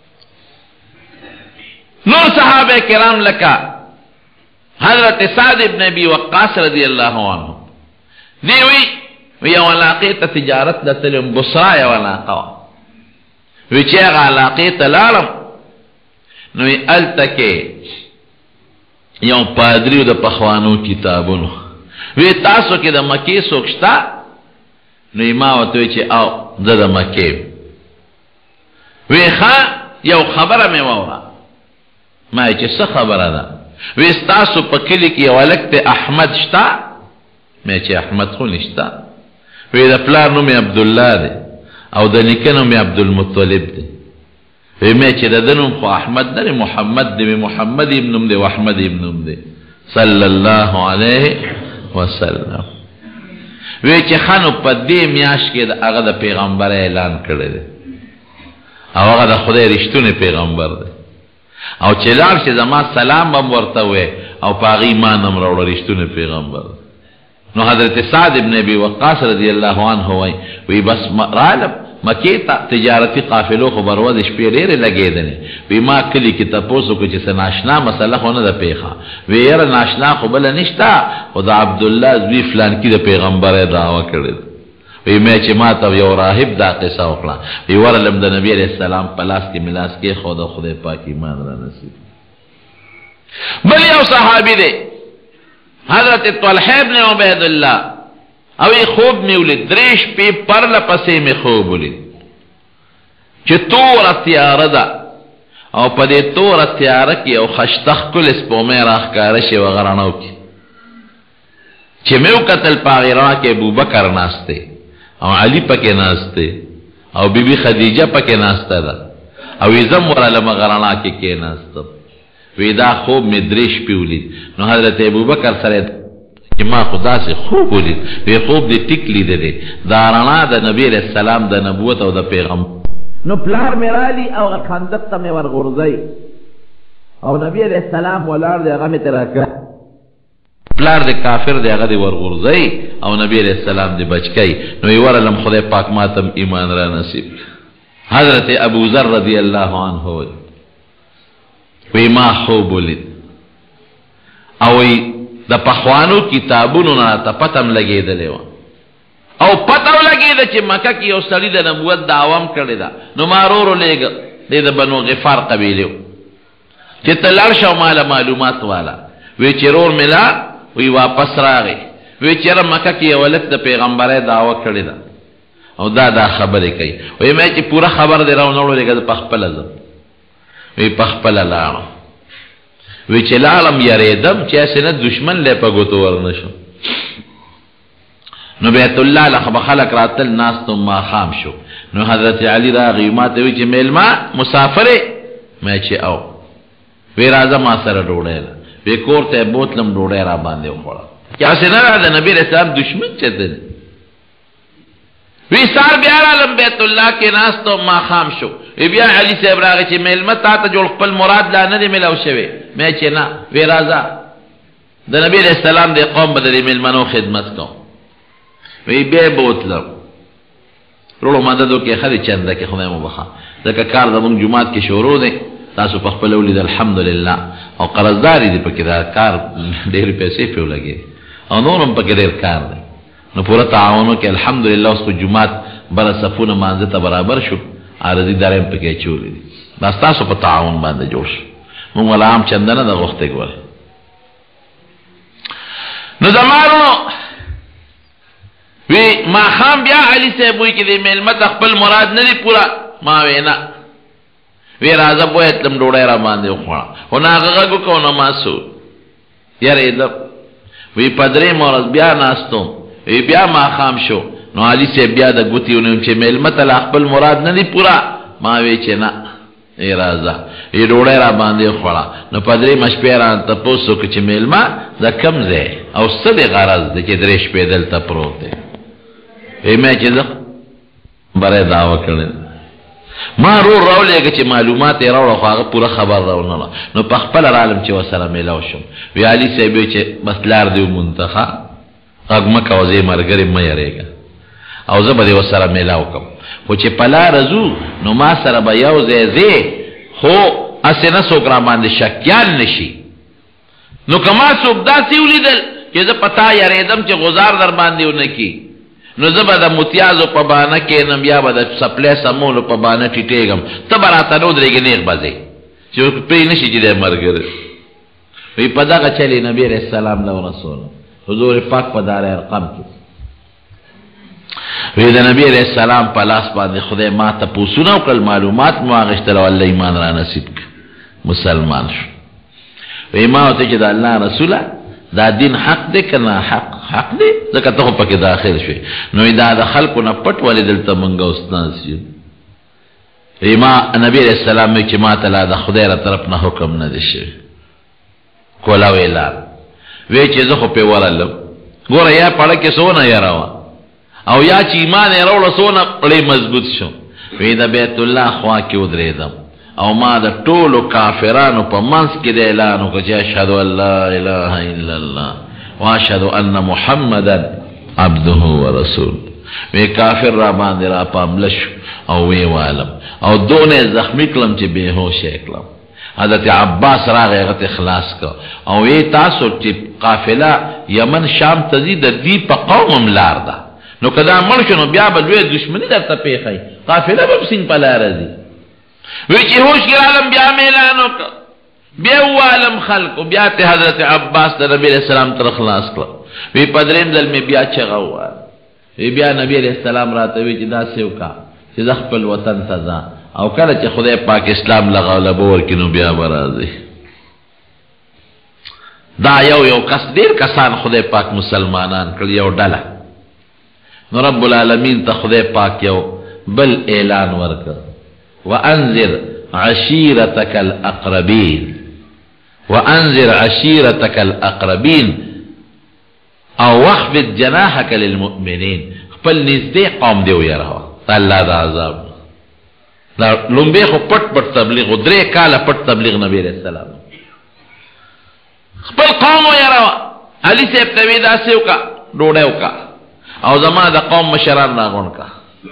نور صحابه کرام لکا حضرت سعد ابن ابی وقاص رضی اللہ عنہ دیوی وی علاقی تا تجارت دا تلیم بصرا یا علاقا وی چیغ علاقی تا لالم نوی التکے یو پادریو دا پخوانو کتابونو وی تاسو که دا مکی سوکشتا نوی ما وطوی چی او دا دا مکی وی خواه یو خبره میں وورا ما چی سا خبره دا وی ستاسو پا کلی کی ولکت احمد شتا میں چی احمد خو نشتا وی دا پلار نومی عبداللہ دے او دا نکن نومی عبدالمطلب دے وی میں چی دا دنم خو احمد دے محمد دے محمد ابنم دے واحمد ابنم دے صلی اللہ علیہ وسلم وی چی خانو پا دی میاش که دا اغا دا پیغمبر اعلان کرده او اغا دا خدای رشتون پیغمبر دے او چلار چې زما سلام بم ورته وې او پاغي ایمان هم راوړل رښتونه پیغمبر نو حضرت سعد ابن ابي وقاص رضی الله عنه وای وی بس رالم مکی ته تجارتی قافلو خبر و د شپې ډېرې لګېدنې وی ما کلی کې تاسو کو چې ناشنا مسله خو نه ده پیخه وی یاره ناشنا خو بل نشتا خدا عبد الله زوی فلان کې د پیغمبر دعوا کړل وی مې چې ما ته یو راهب دا قصه وکړه وی ورلم د نبی عليه السلام پلاس کې ملاس کې خدا خدای پاک ایمان را نصیب بل یو صحابي دی حضرت طلحه ابن عبید الله او خوب می ولید دریش پی پر لپسې می خوب ولید چې تور تیاره ده او په دې تور تیاره کې او خشتخ کل سپومې راښکاره شي وغرانو کې چې مې وکتل په هغې رڼا کې ابوبکر ناست دی او علي پکې ناست دی او بیبي خدیجه پکې ناسته ده او وی زم ورله مغه رڼا کې کېناستم وی دا خوب مې درې شپې ولید نو حضرت ابوبکر سره چې ما خو داسې خوب ولید وی خوب دې ټیک لیدلی دا رڼا د نبي علیه السلام د نبوت او د پیغام نو پلار مې رالي او خندق ته مې ورغورځوي او نبی علیه السلام ولاړ دی هغه مې ترې راکړه پلار د کافر دی هغه دی ورغورځوي او نبی علیه السلام دی بچ کوي نو یې ورلم خدای پاک ماتم ایمان را نصیب حضرت ابو ذر رضی الله عنه وی ما خوب ولید او وی د پخوانو کتابونو نه ته پتم لګېدلی وه او پته ولګېده چې مکه کې یو سړي د نبوت دعوام کړې ده نو ما ورو ورو لېږه دی د بنو غفار قبیلې و چې ته لاړ شه او ماله معلومات والا وی چې رور مې لا وی واپس راغی وی چېره مکه کې یو هلک د پیغمبرۍ دعوه کړې ده او دا دا خبرې کوي وی مې چې پوره خبر دی راونه لېږه زه پخپله ځم وی پخپله لاړم وی چې لاړم یریدم چې هسې نه دشمن لی په ګوتو ورنه شم نو بیت الله لخ خلق راتل ناستم ماښام شو نو حضرت علی راغی ما ته وی چې میلمه مسافرې مې چې او وی راځه ما سره ډوډۍ ده وی کور ته بوتلم ډوډۍ را باندې وخوړه چې هسې نه را د نبي علیه السلام دشمن چېرته دی وی سار بیا رالم بیت الله کې ناستم ماښام شو وی بیا علي صاحب راغی چې میلمه تا ته جوړ خپل مراد لا نه دی میلاو شوی مې چې نه وی راځه د نبي علیه السلام د قوم به د دې میلمنو خدمت کوم وی بیا بوتلم رولو مددو کې ښه دی چنده کې خدای مو بخا ځکه کار زمونږ جومات کې شروع دی تاسو په خپله ولید الحمدلله او قرضداري دی پکې دا کار ډېرې پیسې پې ولګېدې او نور هم پکې ډېر کار دی نو پوره تعاونو کې الحمدلله اوس خو جومات بره صفونه مانځه ته برابر شو عارضي داره هم پکې اچولي دي دا ستاسو په تعاون باندې جوړ شو مونږ والا عام چنده نه ده غوښتې ګوره نو زما وروڼو وی ماښام بیا علي صاحب وایي چې دې میلمه ته خپل مراد نه دی پوره ما وی نه وی راځه بویه تلم ډوډۍ را باندې وخوړه خو نه هغه غږ وکړو نه ما څه یارېدم وی په درېیمه ورځ بیا ناستم وی بیا ماښام شو نو علي صاحب بیا د ګوتې ونیوم چې میلمه ته لا خپل مراد نه دی پوره ما وی چې نه ای راځه ای ډوډۍ را باندې وخوړه نو په درېیمه شپې رانه تپوس وکړه چې میلمه د کوم ځای او څه دې غرض دی چې درې شپې دلته پروت دی وی مې چې زه برای دعوه کړې ما رور راولېږه چې معلومات یې راوړه خو هغه پوره خبر راونه نو په خپله رالم چې ورسره میلاو شم وی علي صاحب وی چې بس لار دې ومونته ښه غږ مه کوه زه یې ملګرې مه یېرېږه او زه به دې ورسره میلاو کړم خو چې په لاره ځو نو ما سره به یو ځای ځې خو هسې نه څوک را باندې شکیان نه شي نو که ما څوک داسې ولیدل چې زه په تا یېرېدم چې غزار در باندې ونه کي نو زه به د متیازو په بانه کښېنم یا به د سپلی سمولو په بانه ټیټېږم ته به راته نه ودرېږې نیغ به ځې چې پرې نه شي چې دی ملګری وی په دغه چلې نبي علیه السلام له ورسولم حضور پاک په دار ارقم کې وی د نبی علیه السلام په لاس باندې خدای ما ته پوسونه وکړل معلومات مو واغېستل او الله ایمان را نصیب کړ مسلمان شو وی ما ورته چې د الله رسوله دا دین حق دی که نه حق حق دی ځکه ته خو پکې داخل شوې نو دا د خلکو نه پټ ولې دلته مونږ استاذ یو وی ما نبی علیه السلام وی چې ما ته لا د خدای را طرف نه حکم نه دی شوی کولا ویلا وی چې زه خو پې ورلم ګوره یا پړه کې څونه یاره او یا چې ایمان یې راوړه څونه پړی مضبوط شو وی د بیت الله خوا کې ودرېدم او ما د ټولو کافرانو په منځ کې د اعلان وکړه چې اشهد ان لا اله الا الله واشهد ان محمدا عبده ورسول وی کافر را باندې را پامله شو او وی والم او دونه زخمی کړم چې بېهوشه کړم حضرت عباس راغی هغه ته خلاص کړ او وی تاسو چې قافله یمن شام ته ځي د دې په قوم لار ده نو که دا مړ شو نو بیا به لویه دشمني درته پېښی قافله به سیند په لاره ځي وی چې هوش کې رالم بیا مې اعلان وکړ بیا ووالم خلکو بیا ته حضرت عباس د نبي علیه السلام تر خلاص کړ وی په درېیم ځل مې بیا چغه وویل وی بیا نبي علیه السلام راته وی چې داسې وکړه چې زه خپل وطن ته ځه او کله چې خدای پاک اسلام لغولبه ورکړي نو بیا به راځي دا یو یو کس ډیر کسان خدای پاک مسلمانان کړ یو ډله نو رب العالمین ته خدای پاک یو بل اعلان ورکړ وانذر عشیرتک الاقربین وانذر عشیرتک الاقربین او واخفض جناحك للمؤمنین خپل نږدې قوم دی ویرهوا الله دا عذاب دا لومبه خو پټ پټ تبلیغ درې کاله پټ تبلیغ نبی رسول الله خپل قوم ویرهوا علي صاحب ته وی داسې وکا ډوډۍ وکا او زما د قوم مشران راغون کا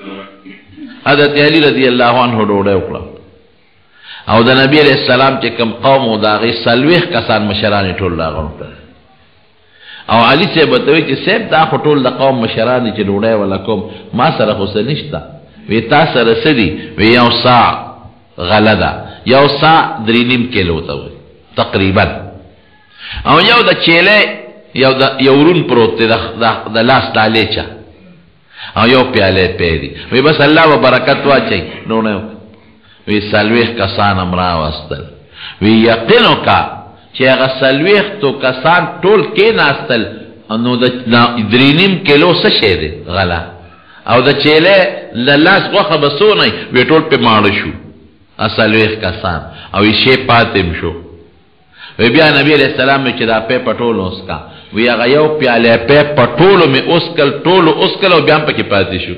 حضرت علی رضی الله عنه ډوډۍ وکړه او د نبی رسول الله چې کوم قوم او داغي سلويخ کسان مشران ټول راغون کړ او علي صاحب ته وی چې صاحب دا ټول د قوم مشران چې ډوډۍ ولا کوم ما سره خو نشته وی تاسو سره سدي وی یو ساع غلدا یو ساع درې نیم کیلو ته وي تقریبا او یو د چيله یو د یورون پروت د د لاس دالیچا او یو پیاله پیری وی بس الله و برکت واچي نو نه وی سلويخ کسان امرا واستل وی یقینو کا چې هغه سلويخ تو کسان ټول کې ناستل نو د درینیم کیلو څه شه دی غلا او د چيله لاس غوخه بسونه وی ټول په ماړ شو اسلويخ کسان او یې شی پاتم شو وی بیا نبی علیہ السلام چې دا په پټولو اسکا وی هغه یو پیاله په پټولو می اوسکل ټولو اوسکل او بیا پکې پاتې شو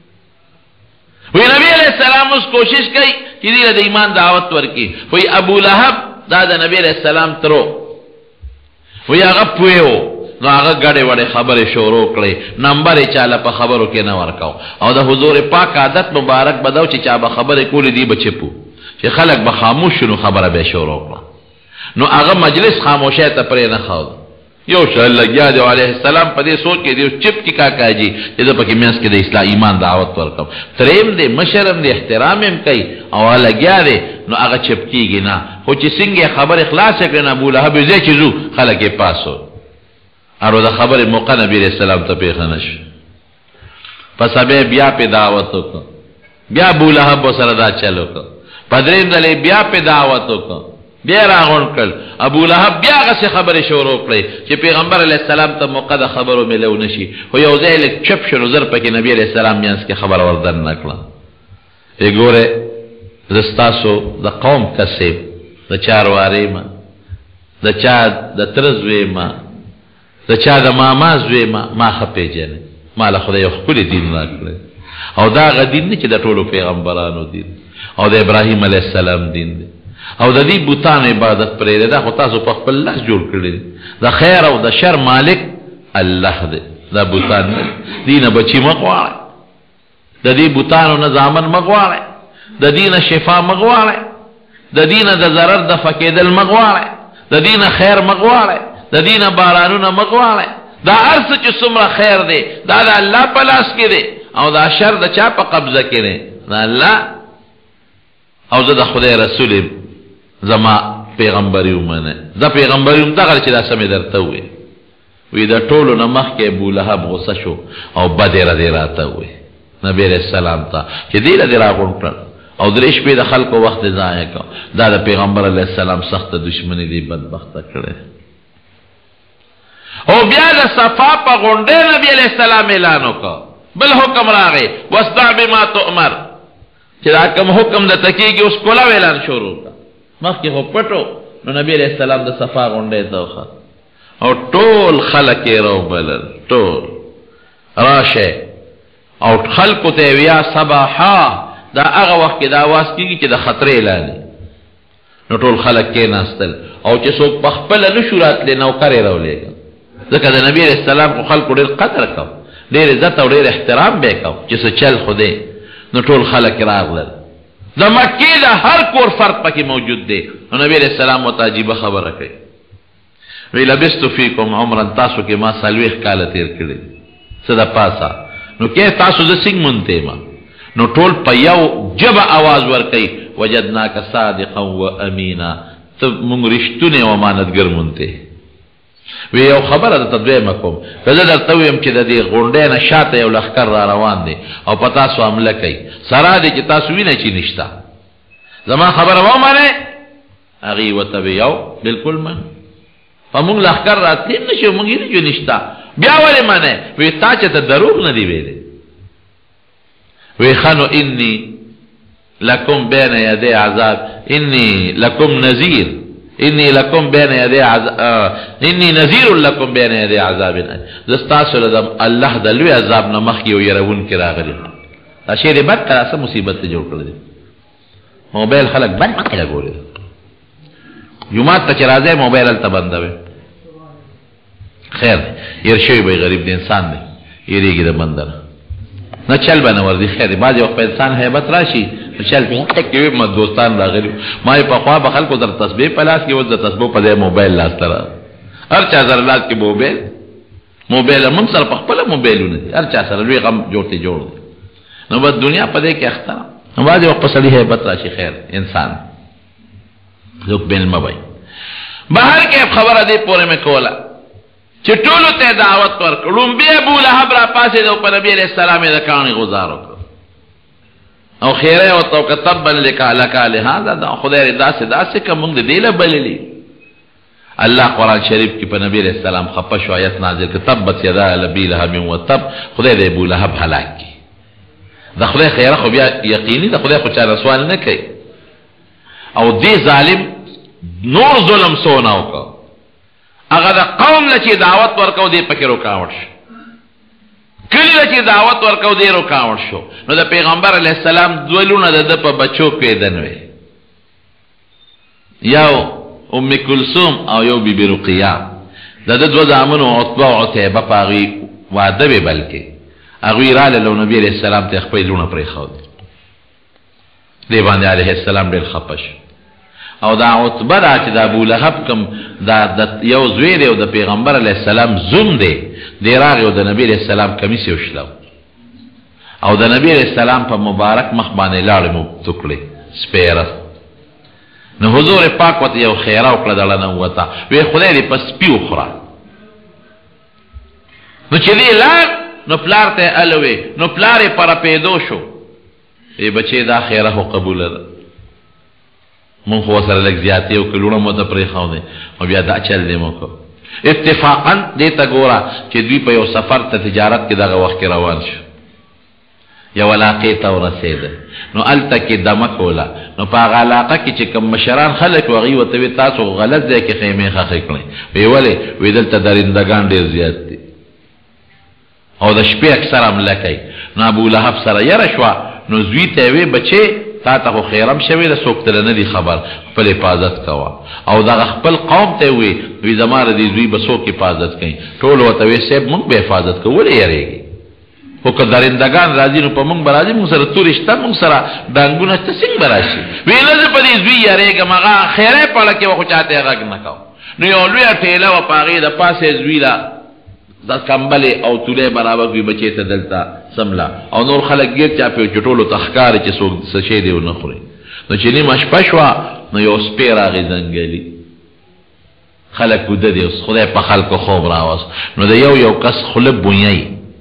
وی نبی علیہ السلام اوس کوشش کوي چې دې د ایمان دعوت ورکي وی ابو لهب دا د نبی علیہ السلام ترو وی هغه پویو نو هغه غړې وړې خبره شروع کړې نمبر یې چاله په خبرو کې نه ورکاو او د حضور پاک عادت مبارک بداو چې چا به خبره کولې دی بچپو چې خلک به خاموش شنو خبره به شروع کړه نو هغه مجلس خاموشه ته پرې نه خاو یو شل لګیا دی علیه السلام په دې سوچ کې دی چپ کی کا کاجی چې د پکې مېس کې د اسلام ایمان دعوت ورکاو تریم دې مشرم دې احترام هم کوي او لګیا دی نو هغه چپ کیږي نه خو چې څنګه خبر اخلاص کړي نه ابو لهب دې چې زو خلک یې پاسو ارو دا خبر موقع نبی رسول الله ته پیښنش پس به بیا په دعوت وکړه بیا ابو لهب سره دا چلو کو پدریم دلې بیا په دعوت وکړه بیا راغون کړ ابو لهب بیا غسه خبره شروع کړي چې پیغمبر علی السلام ته موقع د خبرو ملو نشي خو یو ځای له چپ شنو زر پکې نبی علی السلام میانس کې خبر وردن نکړه وګوره زستاسو د قوم کسب د چارواري ما د چا د ترزوي ما د چا د ماما زوی ما ما خپې جن ما له خدای خپل دین راکړي او دا غ دین نه چې د ټولو پیغمبرانو دین او د ابراهیم علی السلام دین دی او د دې بوتان عبادت پرې ده خو تاسو په خپل لاس جوړ کړی د خیر او د شر مالک الله دی دا بوتان دینه بچی مغواړي د دې بوتانو نظامن مغواړي د دینه شفا مغواړي د دینه د ضرر د فکیدل مغواړي د دینه خیر مغواړي د دینه بارانونه مغواړي دا ارث چې څومره خیر دی دا د الله په لاس کې دی او دا شر د چا په قبضه کې دی دا الله او زه د خدای رسول زما پیغمبري ومنه دا پیغمبري هم دغه چې دا سمې درته وي وی دا ټولو نه مخکې ابو لهب غصه شو او بدر دې راته وي نبی رسول الله ته چې دې دې راغون کړ او درې شپې د خلکو وخت ضایع کړ دا د پیغمبر علی السلام سخت دشمنی دی بدبخت کړي او بیا د صفا په غونډه نبی علیہ السلام اعلان وکړ بل حکم راغی واصدع بما تؤمر چې دا کوم حکم د تکیږي اوس کولا اعلان شروع کړ مخکې هو پټو نو نبی علیہ السلام د صفا غونډه ته وخه او ټول خلک یې راو بلل ټول راشه او خلق ته ویا صباحا دا هغه وخت کې دا आवाज کیږي چې د خطر اعلان نو ټول خلک کې ناستل او چې څوک په خپل نشورات له نوکر راولېږي ځکه د نبی رسول الله خو خلکو ډېر قدر کو ډېر عزت او ډېر احترام به کو چې څه چل خوده نو ټول خلک راغلل د مکې د هر کور فرد پکې موجود دی نو نبی رسول الله متعجبه خبره کوي وی لبست فیکم عمرا تاسو کې ما سلويخ کال تیر کړی صدا پاسا نو کې تاسو د سنگ مونته ما نو ټول په یو جبه आवाज ور کوي وجدناک صادقا و امینا ته مونږ رښتونه او امانتګر مونته وی یو خبره د تدوی مکم کله درته ویم چې د دې غونډې نه شاته یو لخر را روان دي او پتا سو عمله کوي سره دې چې تاسو وینئ چې نشتا زما خبره و مانه اغي وتبیو بالکل من فمونږ لښکر راتلیم نشو مونږ یې جو نشتا بیا ولې منه وی تا چې ته دروغ نه دی ویلې وی خنو انی لکم بین یدی عذاب انی لکم نذیر انی لکم بین یدی عذاب انی نذیر لکم بین یدی عذاب زستاسو لدم الله د لوی عذاب نه مخکې یو يرون کې راغلی دا شی بد تراسه مصیبت ته جوړ کړی موبایل خلک بند کړه ګوري جمعه ته راځي موبایل ته بندوي خیر ير شي به غریب د انسان دی یریږي د بندر نه چل بنه ور دي خیر بعض وخت انسان hebat راشي چل کې ما دوستان راغلي ما په خوا به خلکو در تسبیح پلاس کې وځ د تسبیح په موبایل لاس تر هر چا زر لاس کې موبایل موبایل من سره په خپل موبایلونه هر چا سره لوی غم جوړته جوړ نو بس دنیا په دې کې اخته نو بعض وخت په سړي hebat راشي خیر انسان لوک بین مبای بهر کې خبره دې پوره مې کوله چې ټولو ته دعوت ورکړم بیا ابو لهب را پاسې د نبی علیہ السلام د کاني گزار وکړ او خیره او تو کتب لك لك لهذا دا خدای رضا سے دا سے کوم د دې له بللی الله قران شریف کې په نبی علیہ السلام خپش آیت نازل کتب بس یدا لبی لهب وتب خدای دې ابو لهب هلاک کی دا خدای خیره خو بیا یقیني دا خدای خو چا سوال نه کوي او دې ظالم نور ظلم سونه وکړ هغه د قوم لچې دعوت ورکاو دی پکې رکاوټ شو کلی لچې دعوت ورکاو دی رکاوټ شو نو د پیغمبر علیه السلام دولونه د په بچو پیدن وي یو ام کلثوم او یو بیبي رقیه د د دوه زامنو عتبه او عتیبه پاغي واده به بلکې هغه رااله لو نبی علیه السلام ته خپل لونه پرې خو دی باندې علیه السلام ډېر خپش او دا عتبه دا چې د ابو لهب کوم دا د یو زوی دی او د پیغمبر علیه السلام زوم دی دی راغی او د نبی علیه السلام کمیس یې وشلو او د نبی علیه السلام په مبارک مخ باندې لاړې مو توکړې سپیره نو حضور پاک وته یو خیره وکړه دله نه وته وی خدای دې په سپي وخوره نو چې دی لاړ نو پلار ته الوی نو پلار یې پر پیدو شو ای بچې دا خیره خو قبوله ده مون خو سره لږ زیاتې او کلونه مو ته پرې خاو دی او بیا دا چل دی مو کو اتفاقا دې ته ګوره چې دوی په یو سفر ته تجارت کې دغه وخت کې روان شو یو علاقې ته ورسېده نو هلته کې دمه کوله نو په هغه علاقه کې چې کوم مشران خلک و هغوی ورته وي تاسو غلط ځای کې خیمې ښخې کړئ وی ولې وی دلته درندګان ډېر زیات دي او د شپې اکثر حمله کوي نو ابو لهب سره یره شوه نو زوی ته یې وی بچې تا ته خو خیرم شوی د څوک تر نه دي خبر خپل حفاظت کوه او دغه خپل قوم ته وی وی زما د دې زوی به څوک حفاظت کوي ټول ورته وی صاحب موږ به حفاظت کوو ولې یریږي خو که درندګان راځي نو په موږ به راځي موږ سره تورې شته موږ سره ډانګونه شته څنګه به راشي وی نه زه په دې زوی یریږم هغه خیرې پړه کې خو چاته یې غږ نه کوو نو یو لویه ټېله وه په هغې د پاسې زوی له د کمبلې او تولې برابر وي بچې ته دلته سمله او نور خلک ګیر چاپې چې ټولو ته ښکاري چې څوک څه شی دی ونه خوري نو چې نیمه شپه شوه نو یو سپی راغی ځنګلي خلک وده دی اوس خدای په خلکو خوب راوست نو د یو یو کس خوله بویی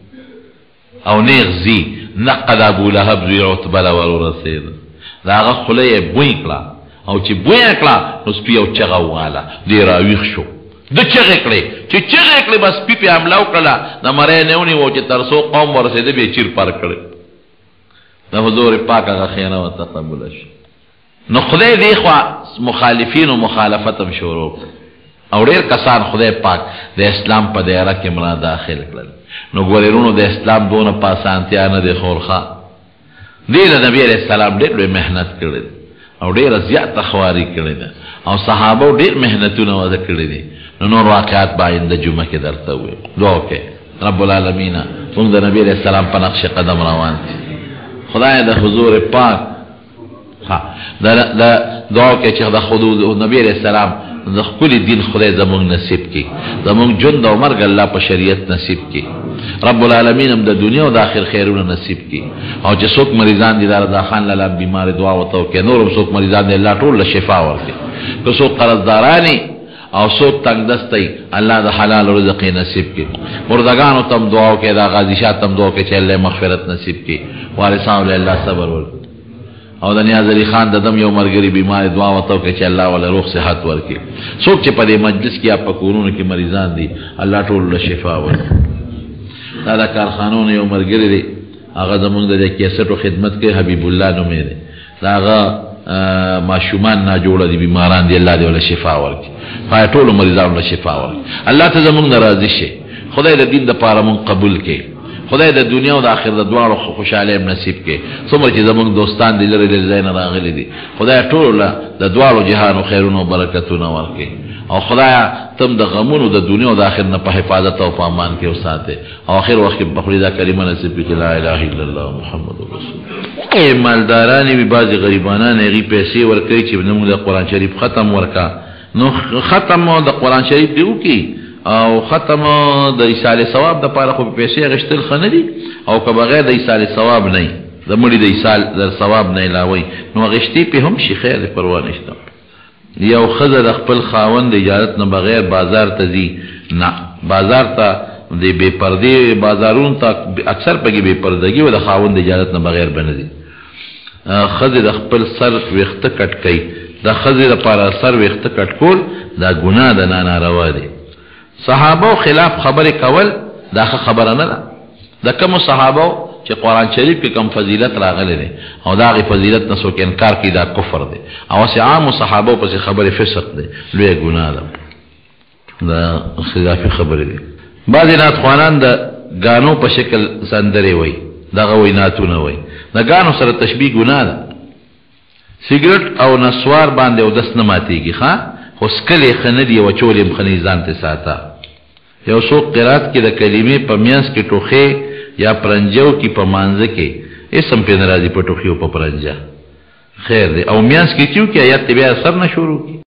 او نیغ ځي نقه د ابولهب زوی عتبه له ور ورسېده د هغه خوله یې بوی کړه او چې بوی یې کړه نو سپي یو چغه وواله دی راویښ شو د چغې کړې چې چغې کړې بس سپي پې حمله وکړله د مرۍ نه ونیو چې تر څو قوم ورسېده بیا چیر پر کړې د حضور پاک هغه خیانه ورته قبوله شو نو خدای دې خوا مخالفین و مخالفت هم شروع کړ او ډېر کسان خدای پاک د اسلام په دایره کې مړه داخل کړل نو ګورې وروڼو د اسلام دونه په اسانتیا نه دی خورخه دې د نبي علیه السلام ډېر لوی محنت کړی دی او ډېره زیاته خواري کړې ده او صحابو ډېر محنتونه وده کړي دي نو نور واقعات به آینده جمعه کې درته ووایو دعا وکړئ رب العالمین موږ د نبي علیه السلام په نقش قدم روان دي خدای د حضور پاک ها د دعا وکړئ چې د حضور نبي علیه السلام د خپل دین خدای زموږ نصیب کړي زموږ ژوند او مرګ الله په شریعت نصیب کړي رب العالمین هم د دنیا او د آخر خیرونه نصیب کړي او چې څوک مریضان دي د رضا خان لاله بیمار دعا ورته وکړئ نور هم څوک مریضان دي الله ټول له شفا ورکړي که څوک قرضدارانی او څوک تنگ دستی الله د حلال رزق نصیب کړي مردگانو تم دعا وکړئ دا غازی شاه تم دعا وکړئ چې الله مغفرت نصیب کړي وارثانو له الله صبر ورکړي او د نیاز علي خان د دم یو مرګري بیمار دعا وته کې چې الله ولا روغ صحت ورکړي څوک چې په دې مجلس کې یا په کورونو کې مریضان دي الله ټول له شفا ورکړي دا د کارخانونو یو مرګري دی هغه زمونږ د کیسټو خدمت کوي حبیب الله نوم یې دی دا هغه ماشومان نا جوړه دي بیماران دي الله دې ولا شفا ورکړي پای ټول مریضانو له شفا ورکړي الله ته زمونږ ناراضي شي خدای د دین د پاره مون قبول کړي خدای د دنیا او د آخرت د دواړو خوشاله نصیب کړي څومره چې زمونږ دوستان دي لري لري زین راغلي دي خدای ټول د دواړو جهان خیرونو او برکتونو ورکړي او خدای تم د غمونو د دنیا او د آخرت نه په حفاظت او امان کې وساته او اخر وخت په خپل دا کلمه نصیب کړي لا اله الا الله محمد رسول الله مالداران وی بعض غریبانان غي پیسې ورکړي چې موږ د قران شریف ختم ورکا نو ختم د قران شریف دیو کی او ختم د ایصال ثواب د پاره خو پیسې غشتل خنه دي او که بغیر د ایصال ثواب نه د مړي د ایصال د ثواب نه علاوه نو غشتي په هم شي خیر پروا نشته یو خزه د خپل خاوند اجازه نه بغیر بازار ته ځي نه بازار ته د بے پردې بازارون ته اکثر پکې بے پردګي او د خاوند اجازه نه بغیر بنځي خزه د خپل سر وخته کټ کوي د خزه لپاره سر وخته کټ کول دا ګناه ده نه ناروا دي صحابه خلاف خبره کول دا خبره نه ده د کوم صحابه چې قران شریف کې کوم فضیلت راغلي دي او دا غي فضیلت نه څوک انکار کوي دا کفر دی او چې عام صحابه په خبره فسق دی لوی ګناه ده دا خلاف خبره دي بعض نات خوانان د غانو په شکل سندري وای دا غوي ناتونه وای د غانو سره تشبیه ګناه ده سیګریټ او نسوار باندې او دس نه ماتيږي ښا خو سکلې خندي او چولې مخني ځان ته ساته یو څو قرات کې د کلمې په میانس کې ټوخه یا پرنجو کې په مانزه کې اسم په ناراضي په ټوخه او په پرنجا خیر دی او میانس کې چې آیات بیا اثر نه شروع کی